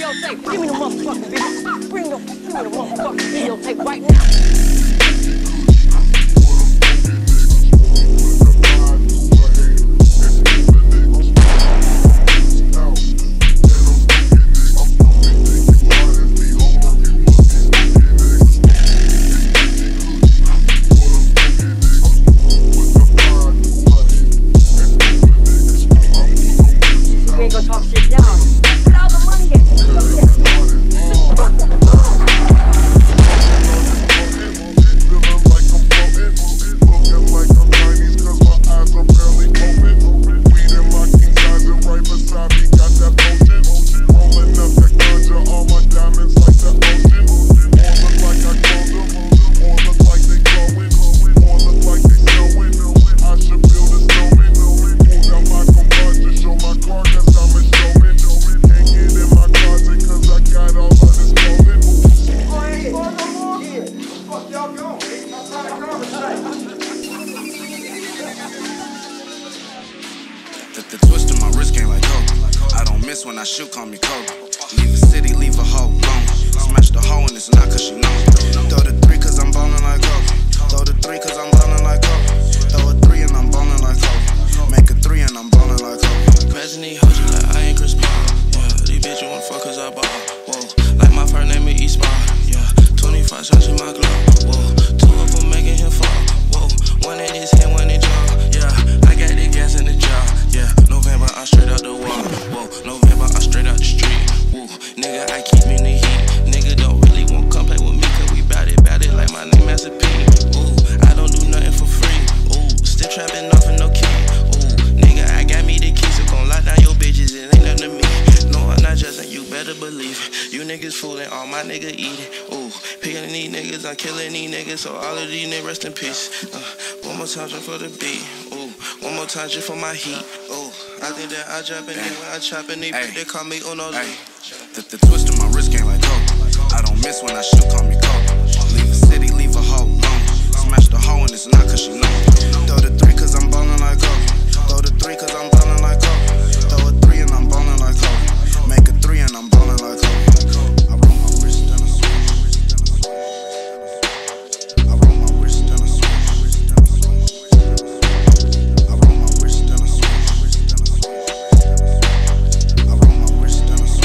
videotape. Give me the motherfucking video. Give me the motherfucking videotape right now. The twist of my wrist came like Kobe. I don't miss when I shoot, call me Kobe. Leave a city, leave a hoe alone. Smash the hoe and it's not cause she knows. Throw the three cause I'm ballin' like Kobe. Throw the three cause I'm ballin' like Kobe. Throw a three and I'm ballin' like Kobe. Make a three and I'm ballin' like Kobe. Passing these hoes like I ain't Chris Paul. Yeah, these bitch you wanna fuck cause I ball. Whoa, like my first name is E-Spot. Yeah, 25 shots in my glove. Whoa, two of them making him fall. Whoa, one in his hand, one in jaw. Yeah, I got the gas in the jaw. Yeah, November, I'm straight out the wall. Whoa, November, I'm straight out the street. Woo, nigga, I keep in the heat. Nigga don't really want to come play with me, cause we bout it like my name Master P. Ooh, I don't do nothing for free. Ooh, still trapping off and no key. Ooh, nigga, I got me the key, so gon' lock down your bitches, it ain't nothing to me. No, I'm not just, and you better believe it. You niggas fooling, all my niggas eat it. Ooh, picking these niggas, I'm killing these niggas, so all of these niggas rest in peace. One more time just for the beat. Ooh, one more time just for my heat. Ooh, I think that I drop it when I chop it, they call me Uno Lee. The twist of my wrist came like Kobe. I don't miss when I shoot, call me Kobe. Leave a city, leave a hoe alone. Smash the hoe and it's not cause she knows. Throw the three cause I'm ballin' like Kobe. Throw the three cause I'm ballin' like Kobe. Throw a three and I'm ballin' like Kobe. Make a three and I'm ballin' like Kobe. I roll my wrist and I switch. I roll my wrist and I switch. I roll my wrist and I switch. I roll my wrist and I switch.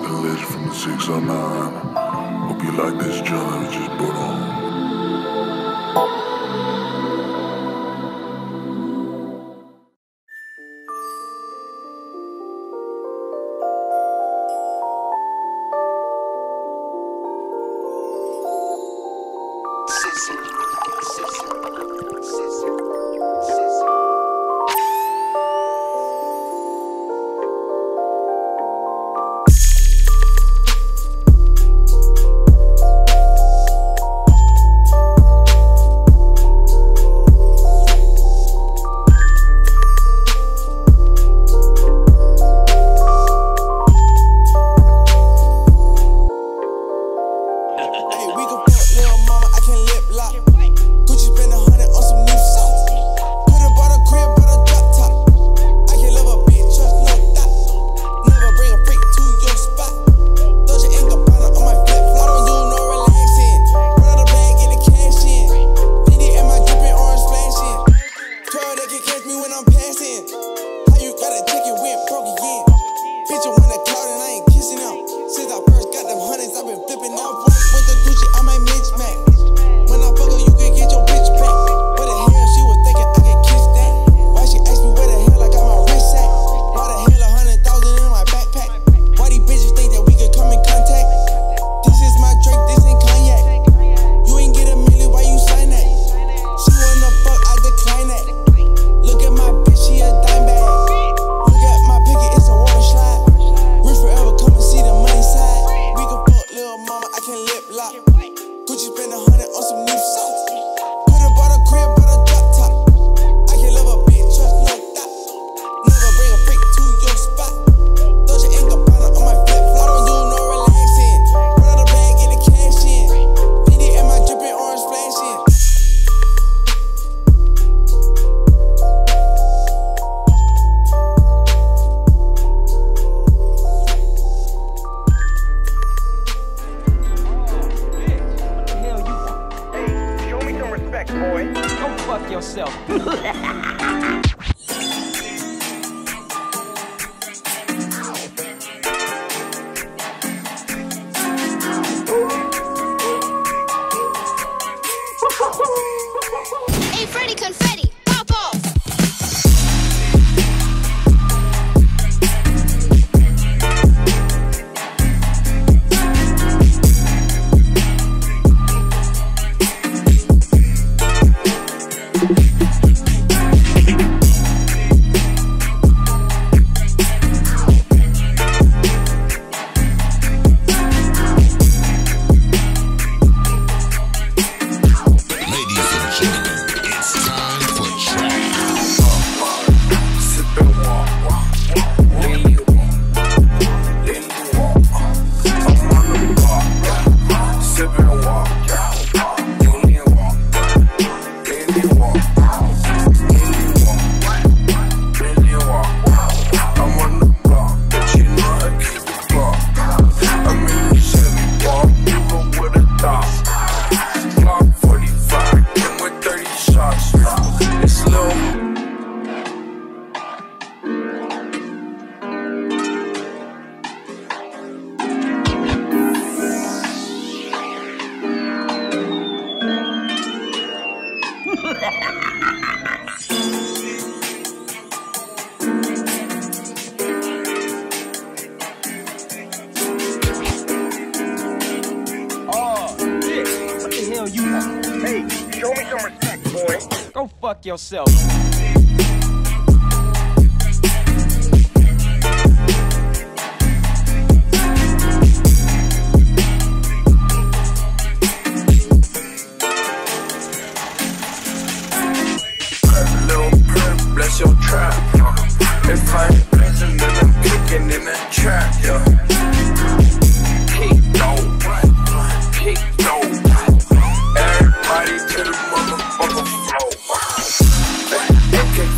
the legend from the 609. Hope you like this joint we just put on. Go fuck yourself. Bless your trap. If I ain't blessing, then I'm kicking in that trap. Yeah. Kick dope, kick dope. Everybody to the motherfucker flow. AK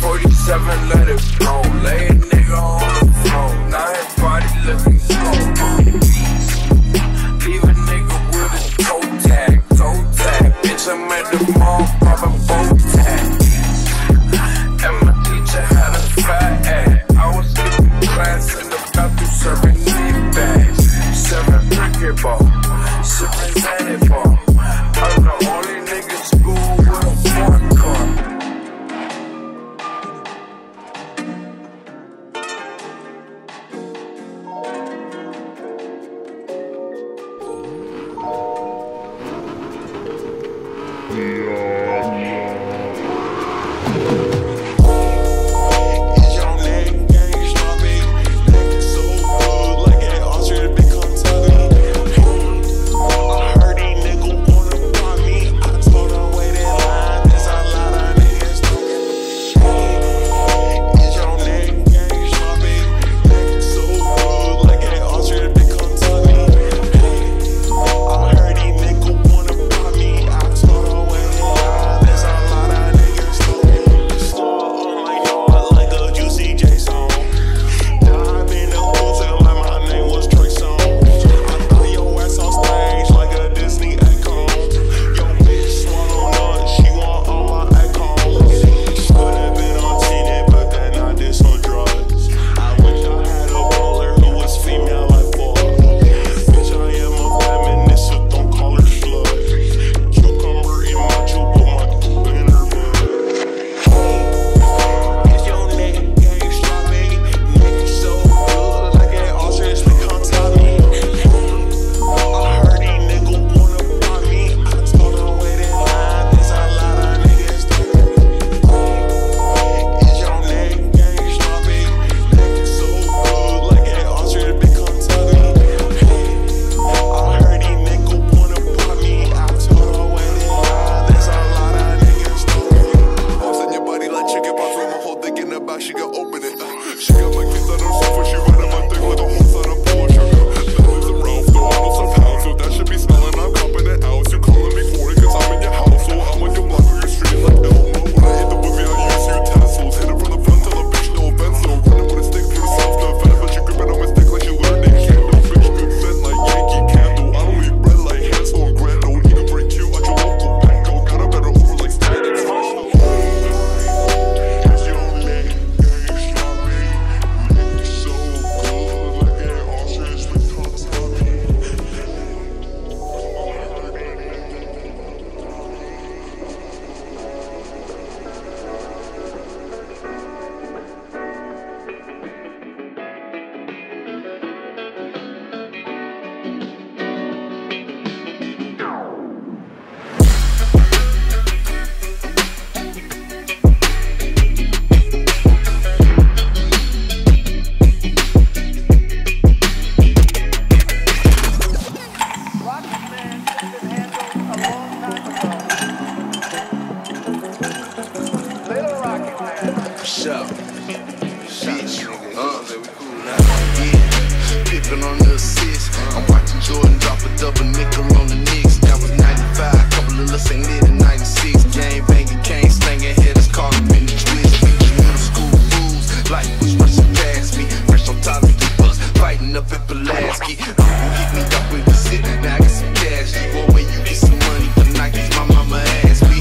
Pippin on the assist. I'm watching Jordan drop a double nickel on the Knicks. That was 95, couple of us ain't lit in 96. Game banging, cane slanging, headers caught up in the twist. Middle school fools, life was rushing past me. Fresh on top of the bus, fighting up at Pulaski. Uncle hit me up with the sit, now I get some cash. Boy, when you get some money for Nikes, my mama asked me.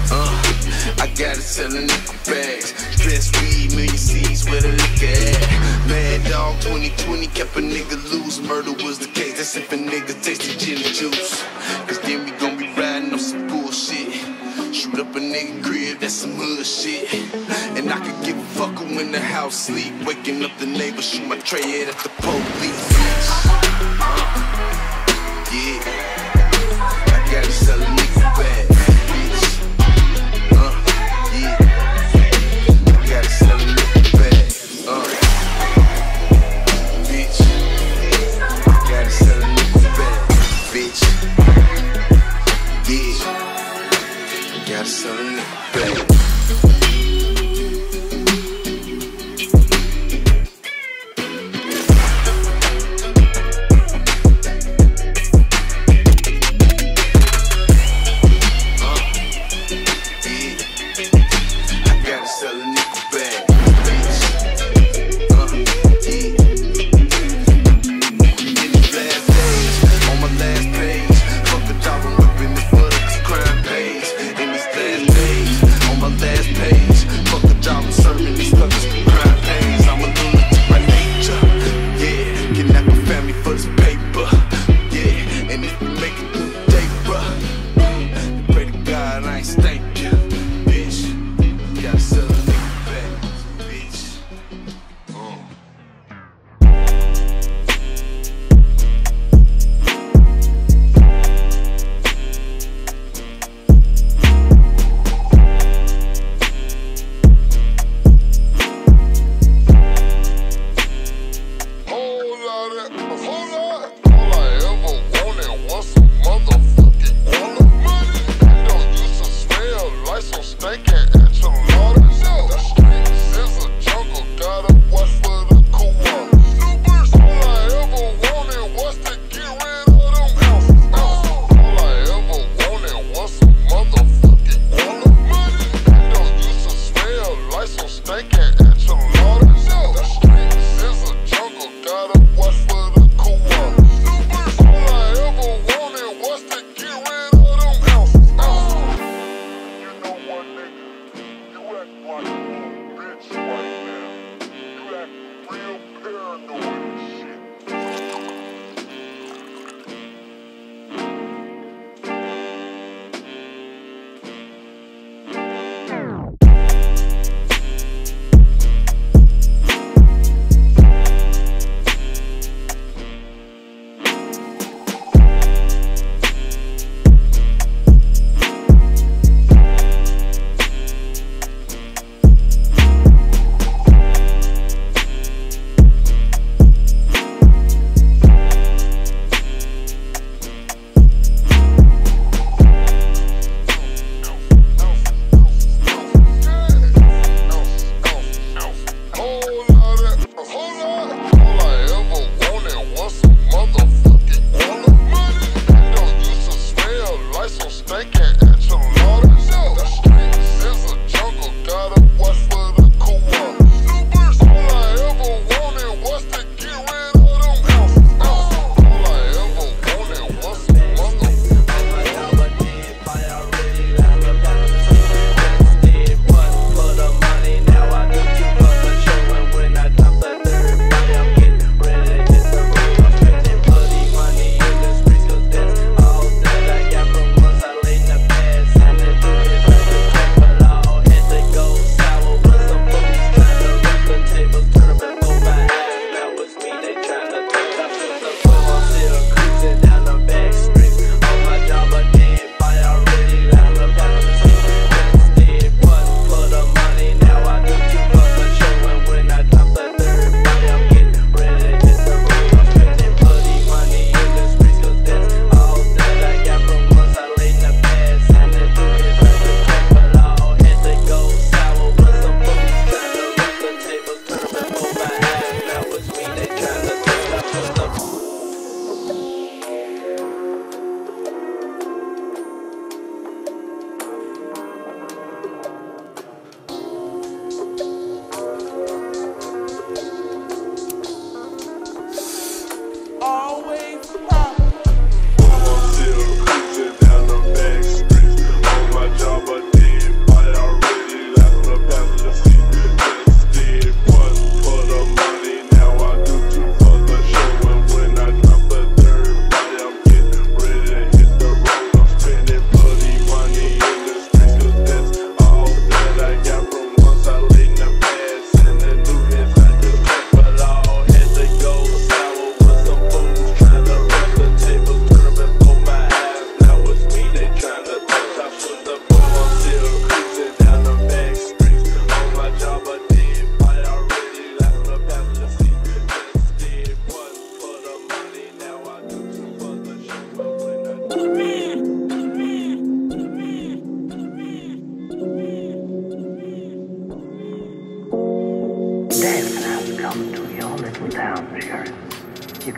I got it selling nickel bags. Stress weed, million C's where the liquor at. Mad Dog 2020 kept a nigga loose. Murder was the case, that's if a nigga tasted gin and juice. Cause then we gon' be riding on some bullshit. Shoot up a nigga crib, that's some hood shit. And I could give a fuck when the house sleep. Waking up the neighbors, shoot my tray head at the police. Yeah, I gotta sell a nigga back.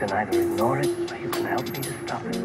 can either ignore it or you can help me to stop it.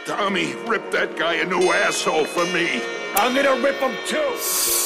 Tommy, rip that guy a new asshole for me. I'm gonna rip him too.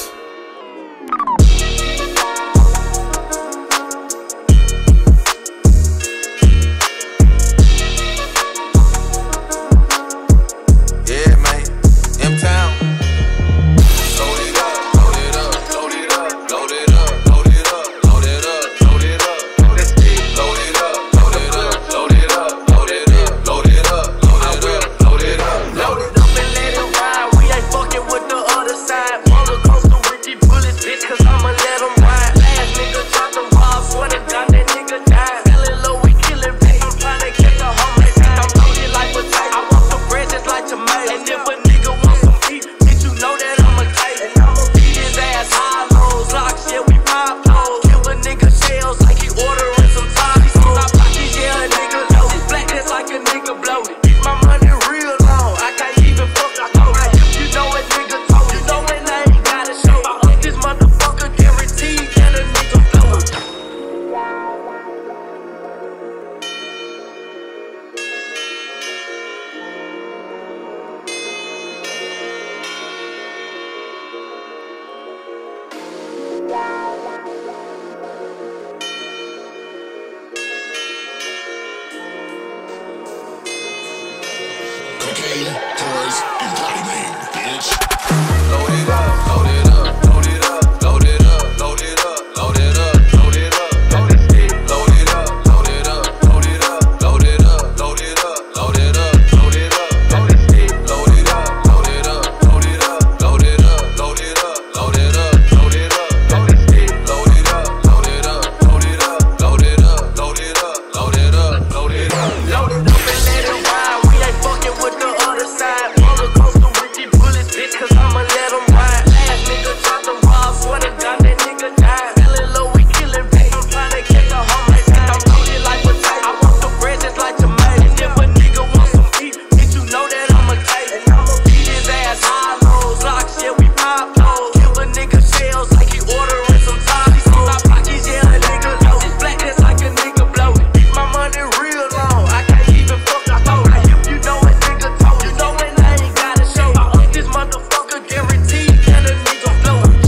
Cocaine, toys, and Bloody Name, bitch. Load it up, load it up, load it up, load it up, load it up, load it up, load it up, load it stick, load it up, load it up, load it up, load it up, load it up, load it up, load it up, load it stick, load it up, load it up, load it up, load it up, load it up, load it up, load it up, load it stick, load it up, load it up, load it up, load it up, load it up, load it up, load it up, load it up and let it ride. We ain't fucking with the other side. Roller coaster with these bullets, bitch, 'cause I'ma let 'em ride. Last nigga tried to rob, swear to God that nigga died. Feeling low, we killing bait. I'm trying to catch a homie. I'm loaded like potato. I want the bread just like tomato. And if a nigga wants some beef, bitch, you know that I'ma take it. I'ma beat his ass, high lows, locks, yeah, we pop those. Kill a nigga shells like he ordering some toddies. My pockets, yeah, a nigga low. It's black, that's like a nigga blow it. My money real long, I can't even fuck I throw it. If you know a nigga told you know and I ain't gotta show it. This motherfucker guaranteed that a nigga blow it.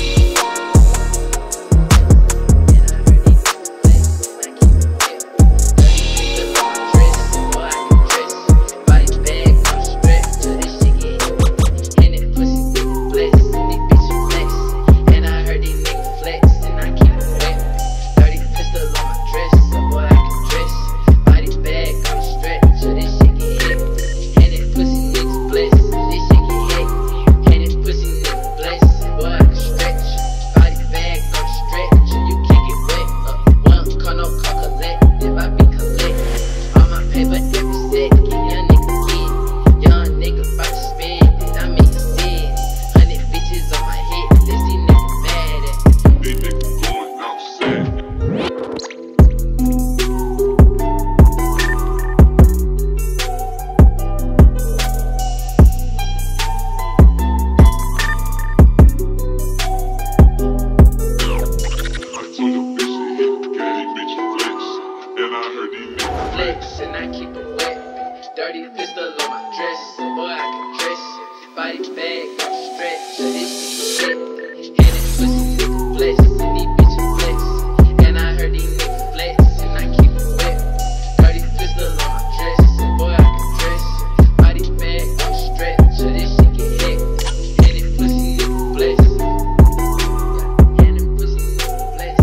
Flex and I keep it wet. Dirty pistol on my dress, so boy I can dress it. Body bag, I'm stretch, so this shit wet. And it pussy nigga flex, and these bitches flex. And I heard these niggas flex, and I keep it wet. Dirty pistol on my dress, so boy I can dress it. Body bag, I'm stretch, so this shit get hectic. And it pussy nigga flex. And it pussy nigga flex.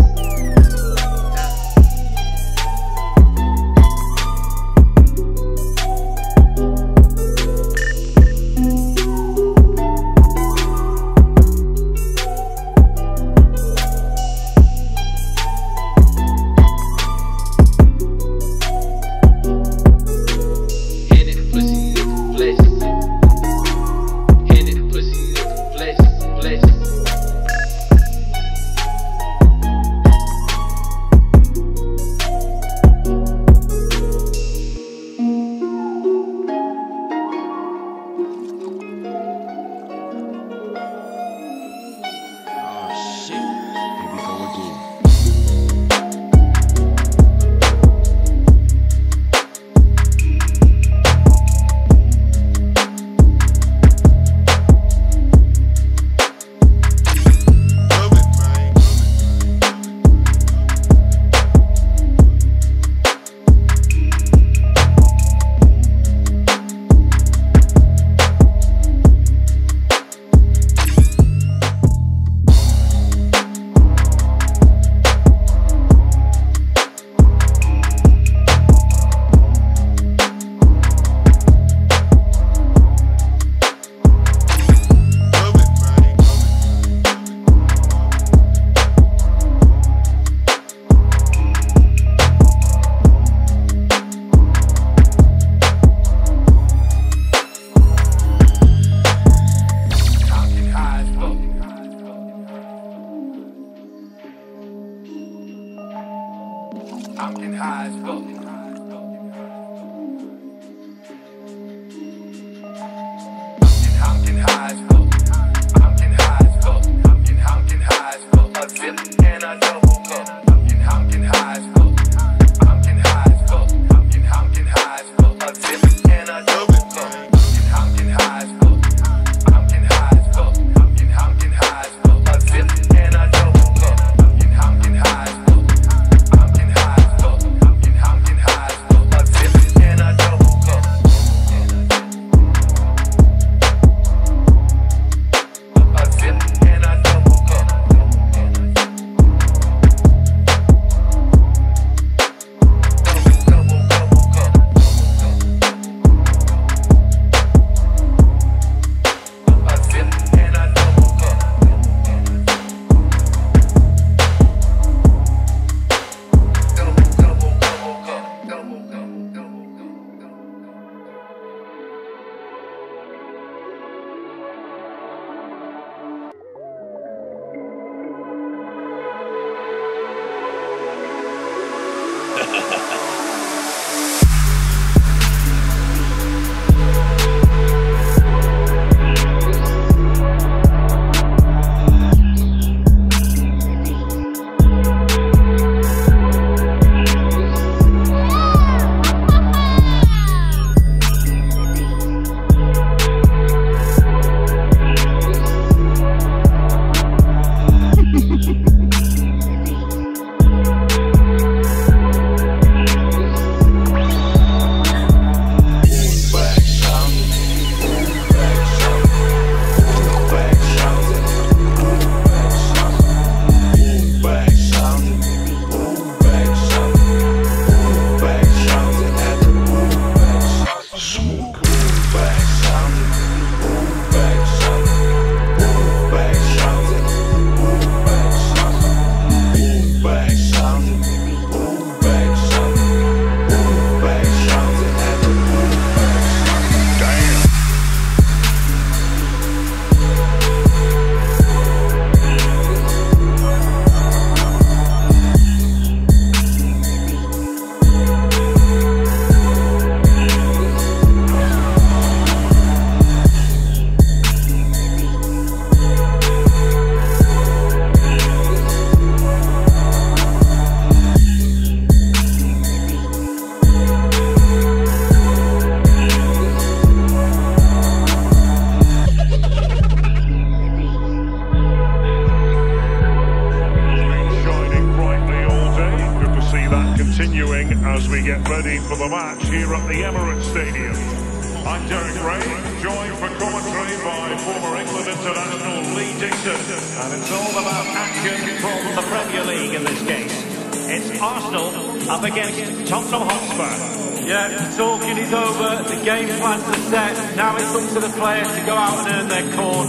as we get ready for the match here at the Emirates Stadium. I'm Derek Ray, joined for commentary by former England international Lee Dixon. And it's all about action from the Premier League in this case. It's Arsenal up against Tottenham Hotspur. Yeah, talking is over, the game plans are set, now it's up to the players to go out and earn their corn.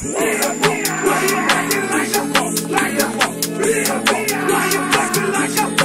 Like a